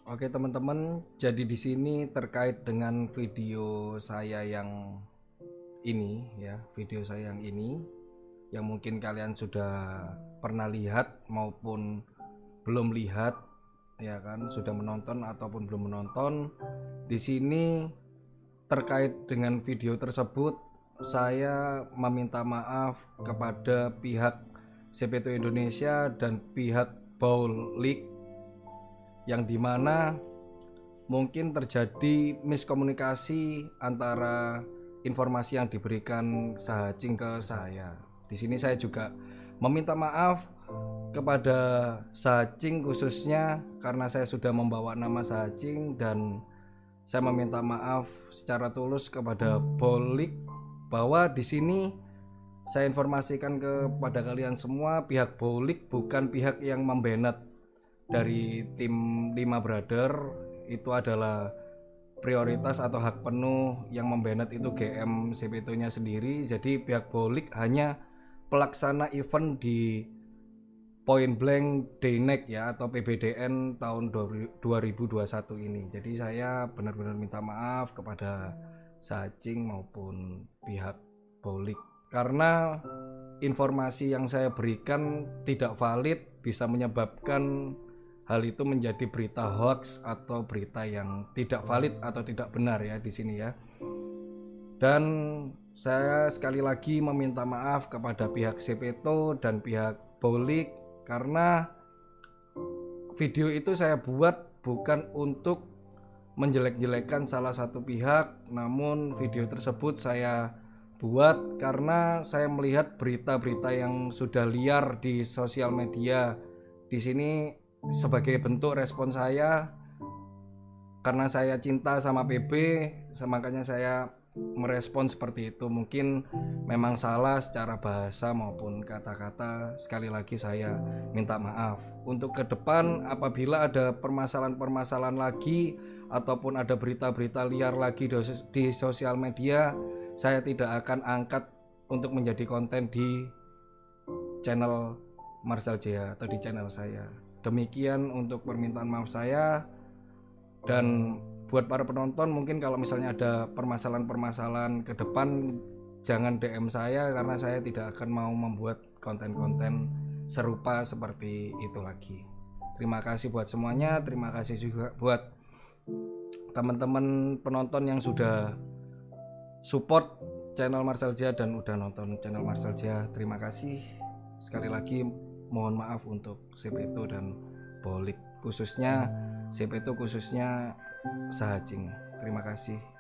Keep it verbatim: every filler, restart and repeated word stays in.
Oke teman-teman, jadi di sini terkait dengan video saya yang ini ya, video saya yang ini yang mungkin kalian sudah pernah lihat maupun belum lihat ya kan, sudah menonton ataupun belum menonton. Di sini terkait dengan video tersebut saya meminta maaf kepada pihak Sepeto Indonesia dan pihak Bowl League yang dimana mungkin terjadi miskomunikasi antara informasi yang diberikan Sahajing ke saya. Di sini saya juga meminta maaf kepada Sahajing khususnya karena saya sudah membawa nama Sahajing, dan saya meminta maaf secara tulus kepada Bolik bahwa di sini saya informasikan kepada kalian semua, pihak Bolik bukan pihak yang membanet dari tim lima Brother. Itu adalah prioritas atau hak penuh yang membanet itu G M Sepeto-nya sendiri. Jadi pihak Bolik hanya pelaksana event di Point Blank Day-Night ya, atau P B D N tahun dua ribu dua puluh satu ini. Jadi saya benar-benar minta maaf kepada Sahajing maupun pihak Bolik karena informasi yang saya berikan tidak valid, bisa menyebabkan hal itu menjadi berita hoax atau berita yang tidak valid atau tidak benar ya di sini ya. Dan saya sekali lagi meminta maaf kepada pihak Sepeto dan pihak Bolik karena video itu saya buat bukan untuk menjelek-jelekan salah satu pihak, namun video tersebut saya buat karena saya melihat berita-berita yang sudah liar di sosial media. Di sini sebagai bentuk respon saya karena saya cinta sama P B, makanya saya merespon seperti itu. Mungkin memang salah secara bahasa maupun kata-kata. Sekali lagi saya minta maaf. Untuk ke depan apabila ada permasalahan-permasalahan lagi ataupun ada berita-berita liar lagi di sosial media, saya tidak akan angkat untuk menjadi konten di channel Marcel Jaya atau di channel saya. Demikian untuk permintaan maaf saya. Dan buat para penonton, mungkin kalau misalnya ada permasalahan-permasalahan ke depan, jangan D M saya karena saya tidak akan mau membuat konten-konten serupa seperti itu lagi. Terima kasih buat semuanya. Terima kasih juga buat teman-teman penonton yang sudah support channel Marcel Jaya dan udah nonton channel Marcel Jaya. Terima kasih. Sekali lagi mohon maaf untuk Sepeto dan Bolik, khususnya Sepeto, khususnya Sahajing. Terima kasih.